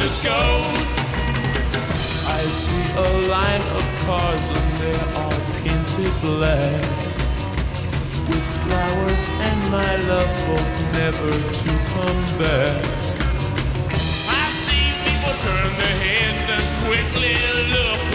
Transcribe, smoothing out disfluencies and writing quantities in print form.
this goes. I see a line of cars and they are painted black, with flowers and my love both never to come back. I see people turn their heads and quickly look